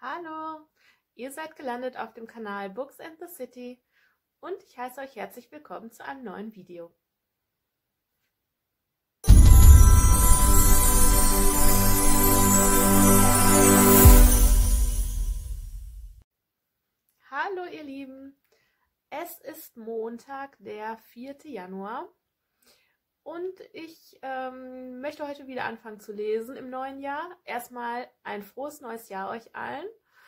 Hallo, ihr seid gelandet auf dem Kanal Books and the City und ich heiße euch herzlich willkommen zu einem neuen Video. Hallo ihr Lieben, es ist Montag, der 4. Januar und ich möchte heute wieder anfangen zu lesen im neuen Jahr. Erstmal ein frohes neues Jahr euch allen.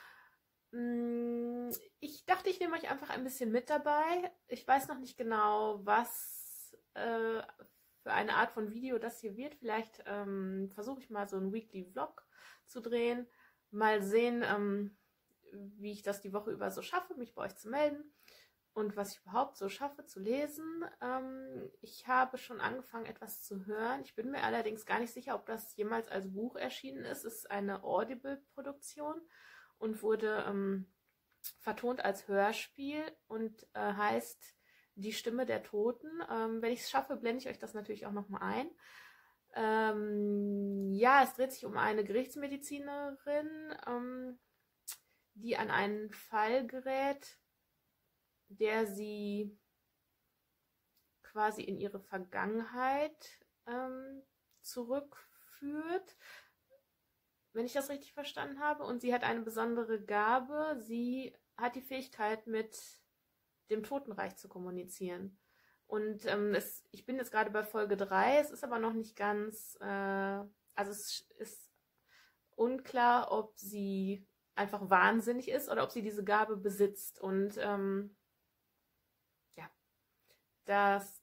Ich dachte, ich nehme euch einfach ein bisschen mit dabei. Ich weiß noch nicht genau, was für eine Art von Video das hier wird. Vielleicht versuche ich mal so einen Weekly Vlog zu drehen. Mal sehen, wie ich das die Woche über so schaffe, mich bei euch zu melden und was ich überhaupt so schaffe zu lesen. Ich habe schon angefangen, etwas zu hören. Ich bin mir allerdings gar nicht sicher, ob das jemals als Buch erschienen ist. Es ist eine Audible-Produktion und wurde vertont als Hörspiel und heißt Die Stimme der Toten. Wenn ich es schaffe, blende ich euch das natürlich auch nochmal ein. Ja, es dreht sich um eine Gerichtsmedizinerin, die an einen Fall gerät, der sie quasi in ihre Vergangenheit zurückführt, wenn ich das richtig verstanden habe. Und sie hat eine besondere Gabe. Sie hat die Fähigkeit, mit dem Totenreich zu kommunizieren. Und ich bin jetzt gerade bei Folge 3. Es ist aber noch nicht ganz, also es ist unklar, ob sie einfach wahnsinnig ist oder ob sie diese Gabe besitzt. Und ja, das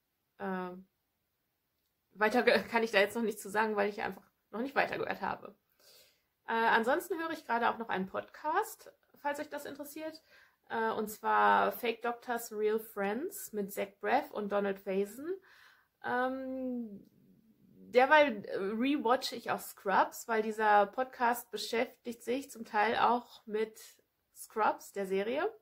weiter kann ich da jetzt noch nicht zu sagen, weil ich einfach noch nicht weitergehört habe. Ansonsten höre ich gerade auch noch einen Podcast, falls euch das interessiert. Und zwar Fake Doctors, Real Friends mit Zach Braff und Donald Faison. Derweil rewatche ich auch Scrubs, weil dieser Podcast beschäftigt sich zum Teil auch mit Scrubs, der Serie.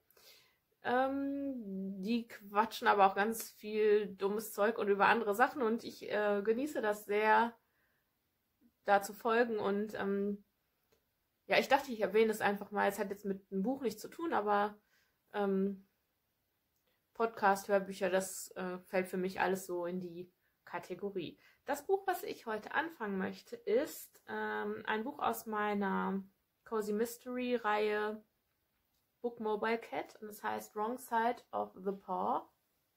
Die quatschen aber auch ganz viel dummes Zeug und über andere Sachen und ich genieße das sehr, da zu folgen. Und ja, ich dachte, ich erwähne es einfach mal. Es hat jetzt mit einem Buch nichts zu tun, aber Podcast, Hörbücher, das fällt für mich alles so in die Kategorie. Das Buch, was ich heute anfangen möchte, ist ein Buch aus meiner Cozy Mystery Reihe Book Mobile Cat und es heißt Wrong Side of the Paw.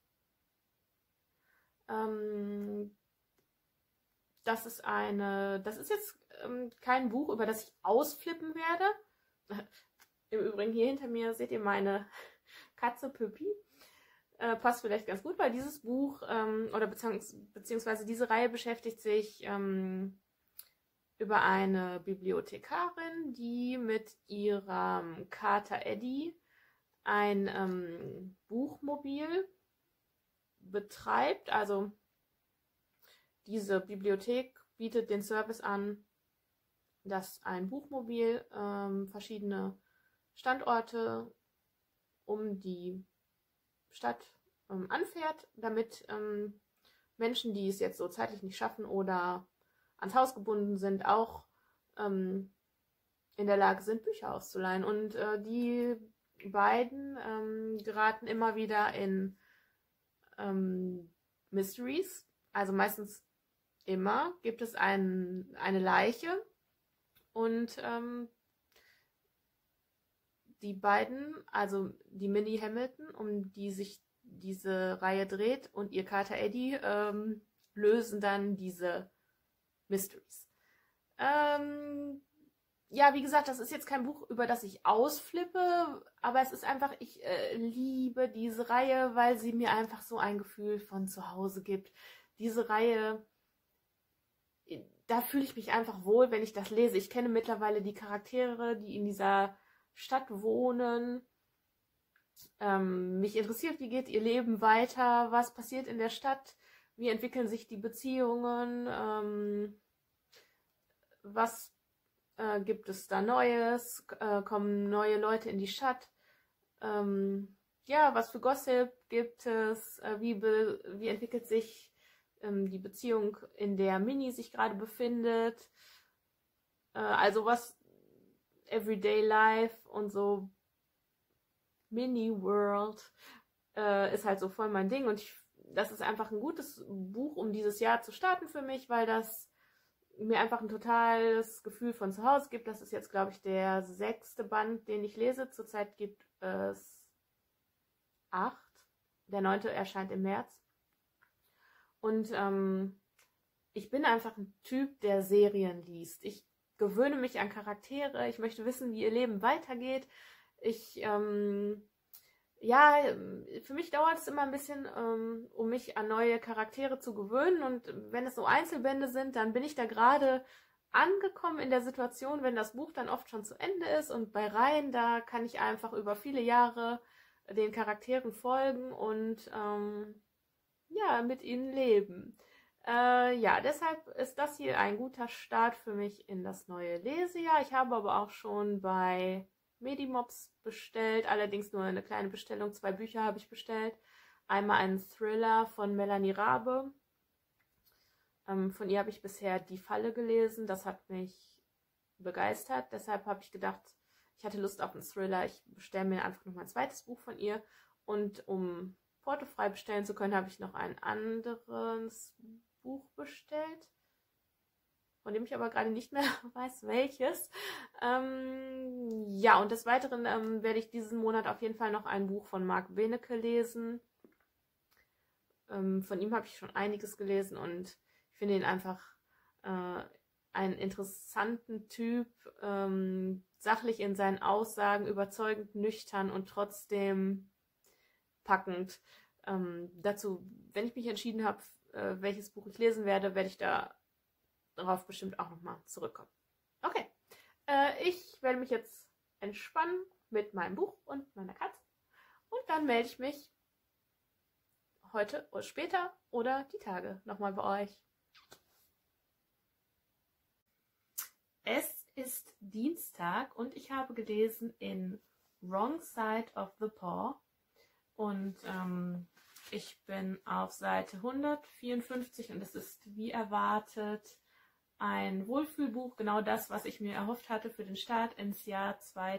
Das ist jetzt kein Buch, über das ich ausflippen werde. Im Übrigen hier hinter mir seht ihr meine Katze Püppi. Passt vielleicht ganz gut, weil dieses Buch oder beziehungsweise diese Reihe beschäftigt sich über eine Bibliothekarin, die mit ihrem Kater Eddie ein Buchmobil betreibt. Also diese Bibliothek bietet den Service an, dass ein Buchmobil verschiedene Standorte um die Stadt anfährt, damit Menschen, die es jetzt so zeitlich nicht schaffen oder ans Haus gebunden sind, auch in der Lage sind, Bücher auszuleihen. Und die beiden geraten immer wieder in Mysteries. Also meistens immer gibt es eine Leiche und die beiden, also die Minnie Hamilton, um die sich diese Reihe dreht, und ihr Kater Eddie lösen dann diese Mysteries. Ja, wie gesagt, das ist jetzt kein Buch, über das ich ausflippe, aber es ist einfach, ich liebe diese Reihe, weil sie mir einfach so ein Gefühl von zu Hause gibt. Diese Reihe, da fühle ich mich einfach wohl, wenn ich das lese. Ich kenne mittlerweile die Charaktere, die in dieser Stadt wohnen. Mich interessiert, wie geht ihr Leben weiter, was passiert in der Stadt, wie entwickeln sich die Beziehungen, was gibt es da Neues, kommen neue Leute in die Stadt, ja, was für Gossip gibt es, wie entwickelt sich die Beziehung, in der Minnie sich gerade befindet, also was Everyday Life und so Mini World ist halt so voll mein Ding. Und das ist einfach ein gutes Buch, um dieses Jahr zu starten für mich, weil das mir einfach ein totales Gefühl von zu Hause gibt. Das ist jetzt, glaube ich, der 6. Band, den ich lese. Zurzeit gibt es 8. Der 9. erscheint im März. Und ich bin einfach ein Typ, der Serien liest. Ich gewöhne mich an Charaktere. Ich möchte wissen, wie ihr Leben weitergeht. Ja, für mich dauert es immer ein bisschen, um mich an neue Charaktere zu gewöhnen. Und wenn es so Einzelbände sind, dann bin ich da gerade angekommen in der Situation, wenn das Buch dann oft schon zu Ende ist. Und bei Reihen, da kann ich einfach über viele Jahre den Charakteren folgen und ja, mit ihnen leben. Ja, deshalb ist das hier ein guter Start für mich in das neue Lesejahr. Ich habe aber auch schon bei Medimobs bestellt, allerdings nur eine kleine Bestellung. 2 Bücher habe ich bestellt. Einmal einen Thriller von Melanie Rabe. Von ihr habe ich bisher Die Falle gelesen. Das hat mich begeistert. Deshalb habe ich gedacht, ich hatte Lust auf einen Thriller. Ich bestelle mir einfach noch mal ein zweites Buch von ihr. Und um portofrei bestellen zu können, habe ich noch ein anderes Buch bestellt, von dem ich aber gerade nicht mehr weiß, welches. Ja, und des Weiteren werde ich diesen Monat auf jeden Fall noch ein Buch von Marc Benecke lesen. Von ihm habe ich schon einiges gelesen und ich finde ihn einfach einen interessanten Typ, sachlich in seinen Aussagen, überzeugend, nüchtern und trotzdem packend. Dazu, wenn ich mich entschieden habe, welches Buch ich lesen werde, werde ich darauf bestimmt auch nochmal zurückkommen. Okay, ich werde mich jetzt entspannen mit meinem Buch und meiner Katze und dann melde ich mich heute oder später oder die Tage nochmal bei euch. Es ist Dienstag und ich habe gelesen in Wrong Side of the Paw und ich bin auf Seite 154 und es ist wie erwartet ein Wohlfühlbuch, genau das, was ich mir erhofft hatte für den Start ins Jahr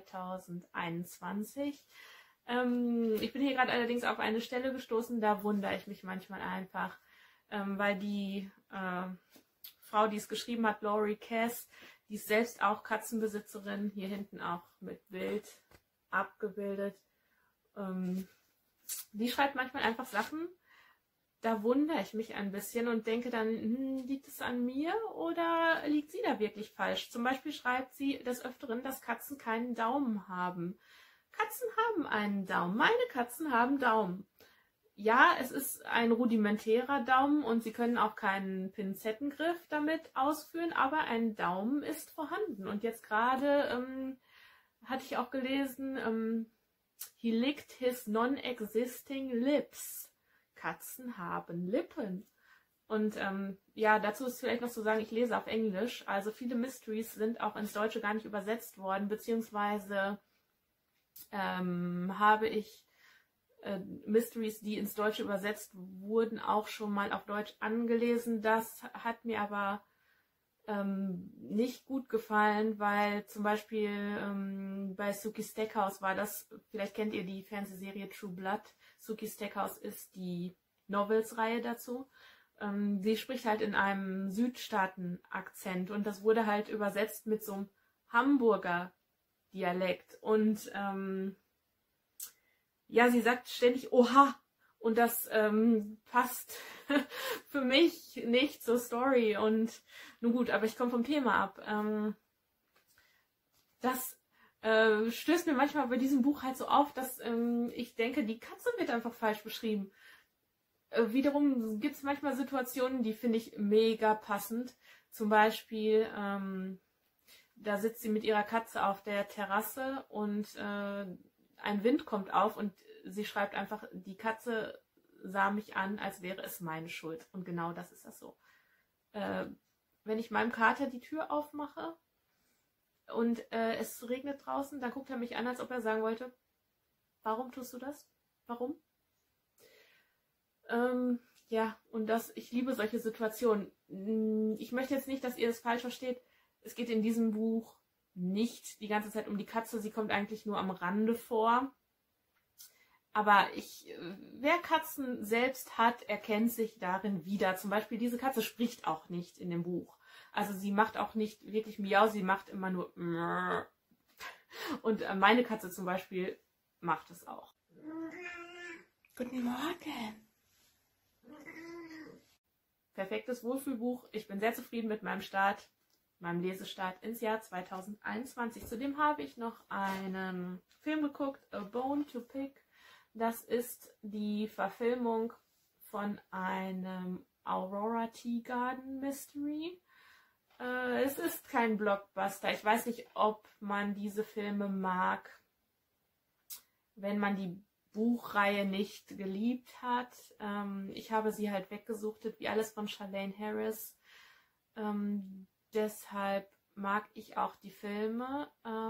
2021. Ich bin hier gerade allerdings auf eine Stelle gestoßen, da wundere ich mich manchmal einfach, weil die Frau, die es geschrieben hat, Laurie Cass, die ist selbst auch Katzenbesitzerin, hier hinten auch mit Bild abgebildet. Die schreibt manchmal einfach Sachen, da wundere ich mich ein bisschen und denke dann, liegt es an mir oder liegt sie da wirklich falsch? Zum Beispiel schreibt sie des Öfteren, dass Katzen keinen Daumen haben. Katzen haben einen Daumen. Meine Katzen haben Daumen. Ja, es ist ein rudimentärer Daumen und sie können auch keinen Pinzettengriff damit ausführen, aber ein Daumen ist vorhanden. Und jetzt gerade hatte ich auch gelesen, he licked his non-existing lips. Katzen haben Lippen. Und ja, dazu ist vielleicht noch zu sagen, ich lese auf Englisch. Also viele Mysteries sind auch ins Deutsche gar nicht übersetzt worden, beziehungsweise habe ich Mysteries, die ins Deutsche übersetzt wurden, auch schon mal auf Deutsch angelesen. Das hat mir aber nicht gut gefallen, weil zum Beispiel bei Sookie Stackhouse war das, vielleicht kennt ihr die Fernsehserie True Blood. Sookie Stackhouse ist die Novels-Reihe dazu. Sie spricht halt in einem Südstaaten-Akzent und das wurde halt übersetzt mit so einem Hamburger Dialekt. Und ja, sie sagt ständig Oha und das passt für mich nicht zur Story. Und nun gut, aber ich komme vom Thema ab. Das stößt mir manchmal bei diesem Buch halt so auf, dass ich denke, die Katze wird einfach falsch beschrieben. Wiederum gibt es manchmal Situationen, die finde ich mega passend. Zum Beispiel, da sitzt sie mit ihrer Katze auf der Terrasse und ein Wind kommt auf und sie schreibt einfach, die Katze sah mich an, als wäre es meine Schuld. Und genau das ist das so. Wenn ich meinem Kater die Tür aufmache und es regnet draußen, dann guckt er mich an, als ob er sagen wollte, warum tust du das? Warum? Ja, und ich liebe solche Situationen. Ich möchte jetzt nicht, dass ihr das falsch versteht. Es geht in diesem Buch nicht die ganze Zeit um die Katze. Sie kommt eigentlich nur am Rande vor. Aber wer Katzen selbst hat, erkennt sich darin wieder. Zum Beispiel diese Katze spricht auch nicht in dem Buch. Also sie macht auch nicht wirklich Miau, sie macht immer nur Mrrr. Und meine Katze zum Beispiel macht es auch. Guten Morgen. Perfektes Wohlfühlbuch. Ich bin sehr zufrieden mit meinem Lesestart ins Jahr 2021. Zudem habe ich noch einen Film geguckt, A Bone to Pick. Das ist die Verfilmung von einem Aurora Teagarden Mystery. Es ist kein Blockbuster. Ich weiß nicht, ob man diese Filme mag, wenn man die Buchreihe nicht geliebt hat. Ich habe sie halt weggesuchtet, wie alles von Charlaine Harris. Deshalb mag ich auch die Filme.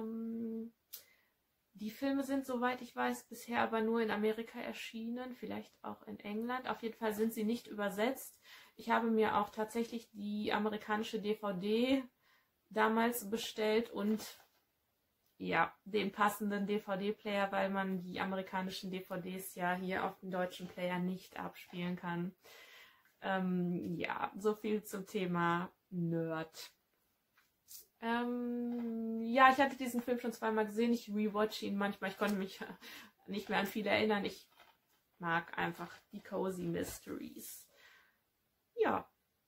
Die Filme sind, soweit ich weiß, bisher aber nur in Amerika erschienen, vielleicht auch in England. Auf jeden Fall sind sie nicht übersetzt. Ich habe mir auch tatsächlich die amerikanische DVD damals bestellt und ja, den passenden DVD-Player, weil man die amerikanischen DVDs ja hier auf dem deutschen Player nicht abspielen kann. Ja, so viel zum Thema Nerd. Ja, ich hatte diesen Film schon zweimal gesehen. Ich rewatche ihn manchmal. Ich konnte mich nicht mehr an viel erinnern. Ich mag einfach die Cozy Mysteries. Ja,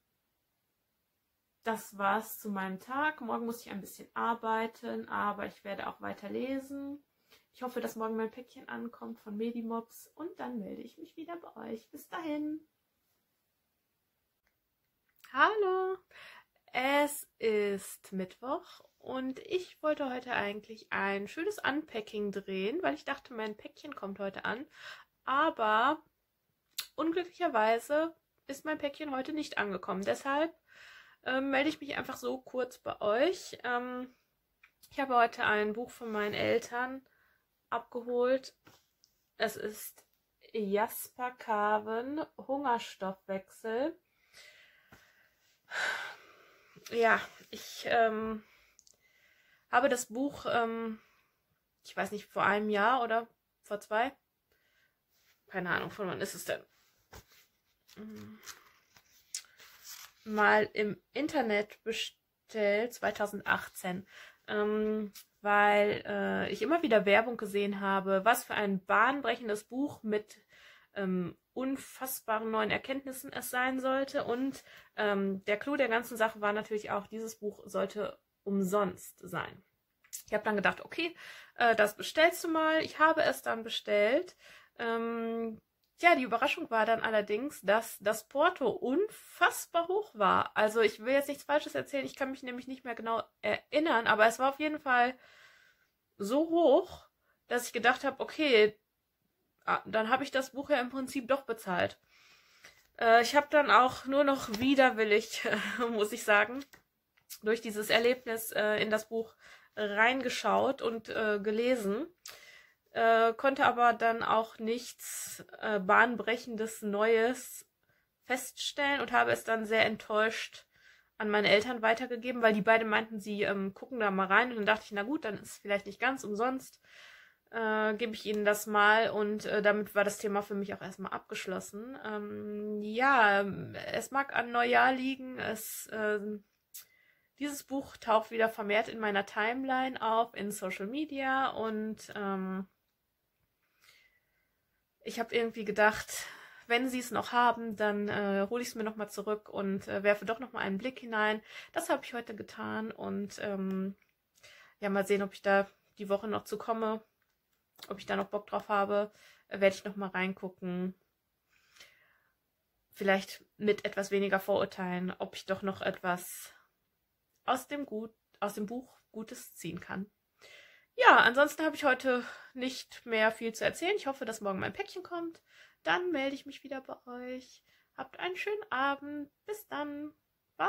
das war's zu meinem Tag. Morgen muss ich ein bisschen arbeiten, aber ich werde auch weiter lesen. Ich hoffe, dass morgen mein Päckchen ankommt von Medimobs und dann melde ich mich wieder bei euch. Bis dahin. Hallo, es ist Mittwoch und ich wollte heute eigentlich ein schönes Unpacking drehen, weil ich dachte, mein Päckchen kommt heute an. Aber unglücklicherweise ist mein Päckchen heute nicht angekommen. Deshalb melde ich mich einfach so kurz bei euch. Ich habe heute ein Buch von meinen Eltern abgeholt. Es ist Jasper Carven, Hungerstoffwechsel. Ja, ich habe das Buch, ich weiß nicht, vor einem Jahr oder vor 2? Keine Ahnung, von wann ist es denn? Mal im Internet bestellt, 2018, weil ich immer wieder Werbung gesehen habe, was für ein bahnbrechendes Buch mit unfassbaren neuen Erkenntnissen es sein sollte. Und der Clou der ganzen Sache war natürlich auch, dieses Buch sollte umsonst sein. Ich habe dann gedacht, okay, das bestellst du mal. Ich habe es dann bestellt. Ja, die Überraschung war dann allerdings, dass das Porto unfassbar hoch war. Also ich will jetzt nichts Falsches erzählen, ich kann mich nämlich nicht mehr genau erinnern, aber es war auf jeden Fall so hoch, dass ich gedacht habe, okay, dann habe ich das Buch ja im Prinzip doch bezahlt. Ich habe dann auch nur noch widerwillig, muss ich sagen, durch dieses Erlebnis in das Buch reingeschaut und gelesen. Konnte aber dann auch nichts Bahnbrechendes Neues feststellen und habe es dann sehr enttäuscht an meine Eltern weitergegeben, weil die beiden meinten, sie gucken da mal rein. Und dann dachte ich, na gut, dann ist es vielleicht nicht ganz umsonst. Gebe ich ihnen das mal und damit war das Thema für mich auch erstmal abgeschlossen. Ja, es mag an Neujahr liegen. Dieses Buch taucht wieder vermehrt in meiner Timeline auf, in Social Media und ich habe irgendwie gedacht, wenn sie es noch haben, dann hole ich es mir nochmal zurück und werfe doch nochmal einen Blick hinein. Das habe ich heute getan und ja, mal sehen, ob ich da die Woche noch zu komme, ob ich da noch Bock drauf habe, werde ich nochmal reingucken. Vielleicht mit etwas weniger Vorurteilen, ob ich doch noch etwas aus dem Buch Gutes ziehen kann. Ja, ansonsten habe ich heute nicht mehr viel zu erzählen. Ich hoffe, dass morgen mein Päckchen kommt. Dann melde ich mich wieder bei euch. Habt einen schönen Abend. Bis dann. Bye.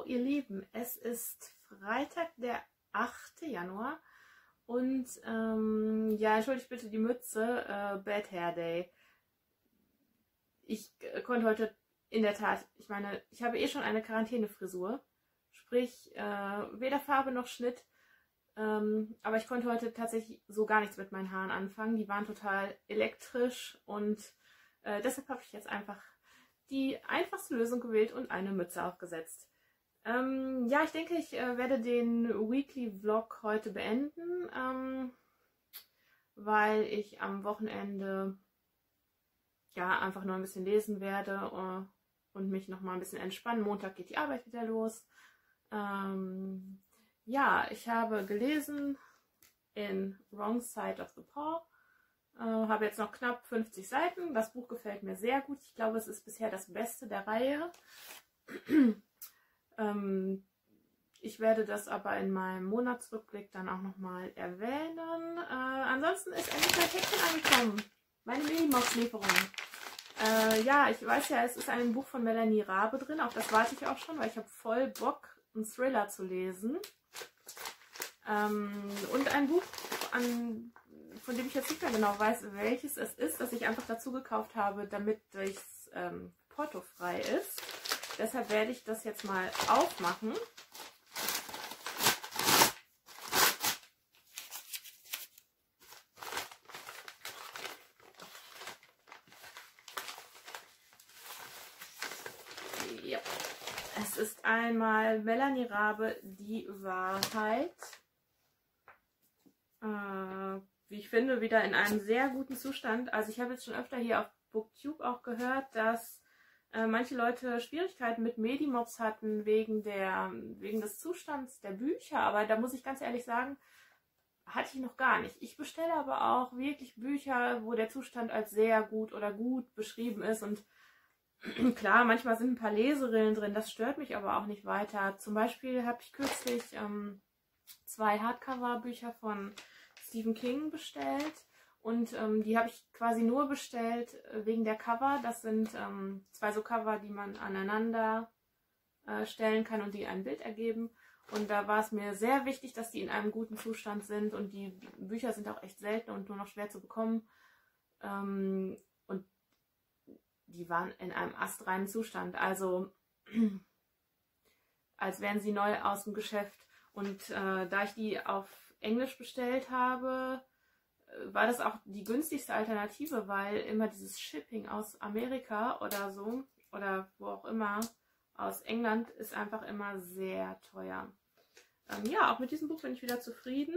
ihr Lieben, es ist Freitag, der 8. Januar und ja, entschuldigt bitte die Mütze, Bad Hair Day. Ich konnte heute in der Tat, ich meine, ich habe eh schon eine Quarantänefrisur, sprich weder Farbe noch Schnitt, aber ich konnte heute tatsächlich so gar nichts mit meinen Haaren anfangen. Die waren total elektrisch und deshalb habe ich jetzt einfach die einfachste Lösung gewählt und eine Mütze aufgesetzt. Ja, ich denke, ich werde den Weekly Vlog heute beenden, weil ich am Wochenende ja einfach nur ein bisschen lesen werde und mich noch mal ein bisschen entspannen. Montag geht die Arbeit wieder los. Ja, ich habe gelesen in Wrong Side of the Paw. Habe jetzt noch knapp 50 Seiten. Das Buch gefällt mir sehr gut. Ich glaube, es ist bisher das Beste der Reihe. Ich werde das aber in meinem Monatsrückblick dann auch nochmal erwähnen. Ansonsten ist endlich mein Päckchen angekommen. Meine Minimox-Lieferung. Ja, ich weiß ja, es ist ein Buch von Melanie Rabe drin. Auf das warte ich auch schon, weil ich habe voll Bock, einen Thriller zu lesen. Und ein Buch, von dem ich jetzt nicht mehr genau weiß, welches es ist, das ich einfach dazu gekauft habe, damit es portofrei ist. Deshalb werde ich das jetzt mal aufmachen. Ja. Es ist einmal Melanie Rabe, Die Wahrheit. Wie ich finde, wieder in einem sehr guten Zustand. Also ich habe jetzt schon öfter hier auf Booktube auch gehört, dass manche Leute Schwierigkeiten mit Medimobs hatten wegen des Zustands der Bücher. Aber da muss ich ganz ehrlich sagen, hatte ich noch gar nicht. Ich bestelle aber auch wirklich Bücher, wo der Zustand als sehr gut oder gut beschrieben ist. Und klar, manchmal sind ein paar Leserillen drin, das stört mich aber auch nicht weiter. Zum Beispiel habe ich kürzlich 2 Hardcover-Bücher von Stephen King bestellt und die habe ich quasi nur bestellt wegen der Cover. Das sind 2 so Cover, die man aneinander stellen kann und die ein Bild ergeben. Und da war es mir sehr wichtig, dass die in einem guten Zustand sind und die Bücher sind auch echt selten und nur noch schwer zu bekommen. Und die waren in einem astreinen Zustand, also als wären sie neu aus dem Geschäft. Und da ich die auf Englisch bestellt habe, war das auch die günstigste Alternative, weil immer dieses Shipping aus Amerika oder so, oder wo auch immer, aus England, ist einfach immer sehr teuer. Ja, auch mit diesem Buch bin ich wieder zufrieden.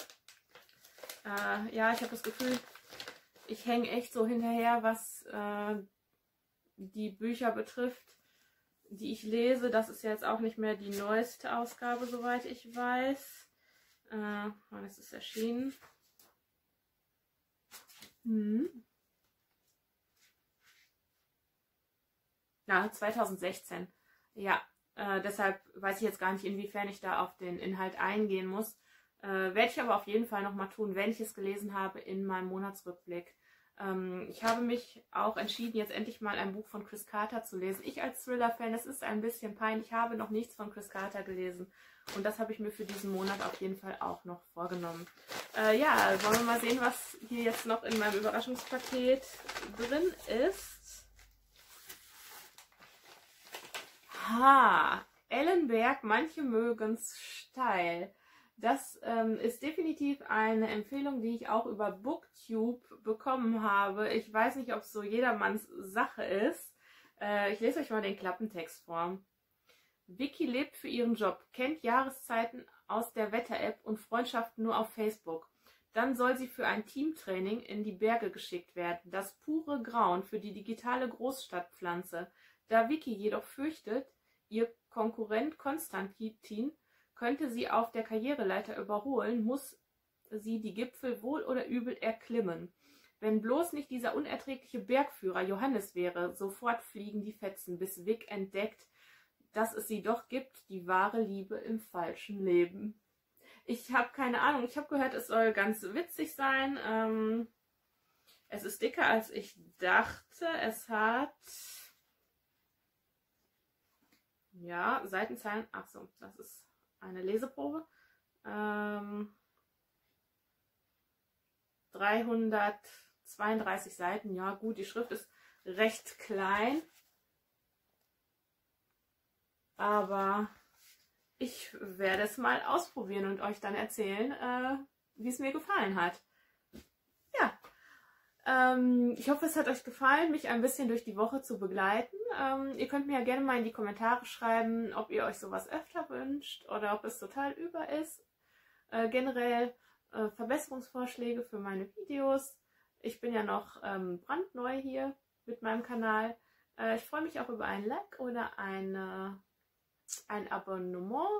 Ja, ich habe das Gefühl, ich hänge echt so hinterher, was die Bücher betrifft, die ich lese. Das ist jetzt auch nicht mehr die neueste Ausgabe, soweit ich weiß. Wann ist es erschienen? Ja, 2016. Ja, deshalb weiß ich jetzt gar nicht, inwiefern ich da auf den Inhalt eingehen muss. Werde ich aber auf jeden Fall nochmal tun, wenn ich es gelesen habe in meinem Monatsrückblick. Ich habe mich auch entschieden, jetzt endlich mal ein Buch von Chris Carter zu lesen. Ich als Thriller-Fan, es ist ein bisschen peinlich, ich habe noch nichts von Chris Carter gelesen. Und das habe ich mir für diesen Monat auf jeden Fall auch noch vorgenommen. Ja, wollen wir mal sehen, was hier jetzt noch in meinem Überraschungspaket drin ist. Ellenberg, manche mögen's steil. Das ist definitiv eine Empfehlung, die ich auch über Booktube bekommen habe. Ich weiß nicht, ob es so jedermanns Sache ist. Ich lese euch mal den Klappentext vor. Vicky lebt für ihren Job, kennt Jahreszeiten aus der Wetter-App und Freundschaften nur auf Facebook. Dann soll sie für ein Teamtraining in die Berge geschickt werden. Das pure Grauen für die digitale Großstadtpflanze. Da Vicky jedoch fürchtet, ihr Konkurrent Konstantin könnte sie auf der Karriereleiter überholen, muss sie die Gipfel wohl oder übel erklimmen. Wenn bloß nicht dieser unerträgliche Bergführer Johannes wäre, sofort fliegen die Fetzen, bis Vic entdeckt, dass es sie doch gibt, die wahre Liebe im falschen Leben. Ich habe keine Ahnung, ich habe gehört, es soll ganz witzig sein. Es ist dicker, als ich dachte. Es hat ja, Seitenzahlen, ach so, das ist eine Leseprobe. 332 Seiten, ja gut, die Schrift ist recht klein, aber ich werde es mal ausprobieren und euch dann erzählen, wie es mir gefallen hat. Ja, ich hoffe, es hat euch gefallen, mich ein bisschen durch die Woche zu begleiten. Ihr könnt mir ja gerne mal in die Kommentare schreiben, ob ihr euch sowas öfter wünscht oder ob es total über ist. Generell Verbesserungsvorschläge für meine Videos. Ich bin ja noch brandneu hier mit meinem Kanal. Ich freue mich auch über ein Like oder ein Abonnement.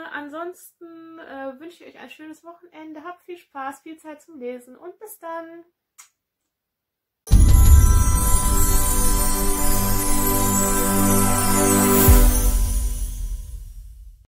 Ansonsten wünsche ich euch ein schönes Wochenende. Habt viel Spaß, viel Zeit zum Lesen und bis dann!